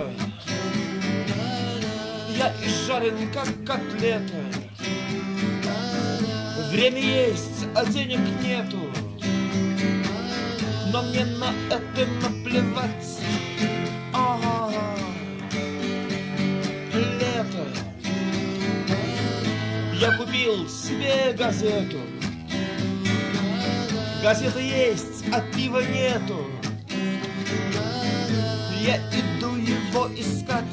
лето. Я изжарен, как котлета. Время есть, а денег нету. Но мне на это наплевать. Лето. Я купил себе газету. Газета есть, а пива нету. Я иду его искать.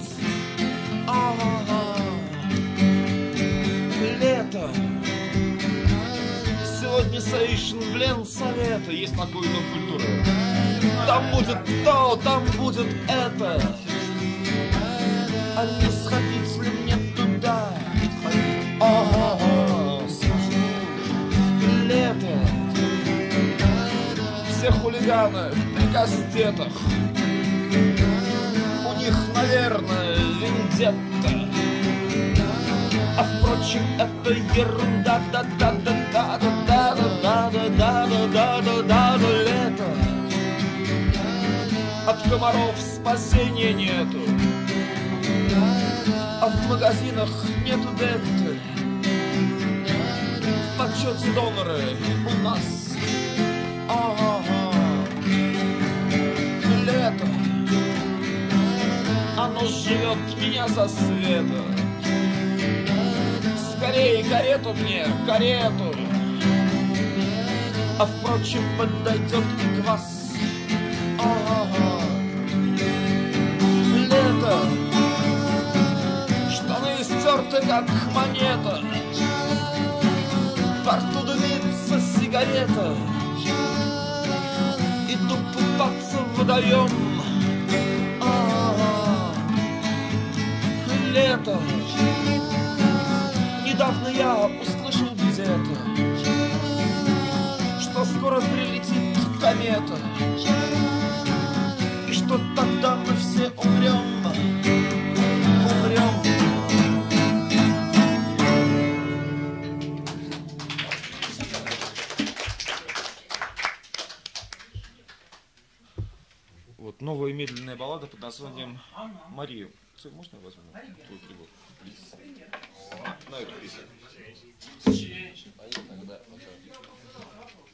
Лето. Сегодня Сейшн в Ленсовета. Есть такой дом культуры. Там будет то, там будет это. А не сходить ли мне туда? Лето. Все хулиганы при кастетах. У них, наверное, вендетта. А впрочем, это ерунда. Лето. От комаров спасения нету. А в магазинах нету детты. В подсчете доноры у нас. Лето. Оно живет меня со света. Скорее карету мне, карету. А впрочем, подойдет и квас. Лето. Штаны стерты, как монета. Во рту дымится сигарета. Иду купаться в водоем. Лето. Недавно я услышал где-то, что скоро прилетит комета, и что тогда мы все умрем. Вот новая медленная баллада под названием «Мария». Можно я возьму твой прибор? На эту песню.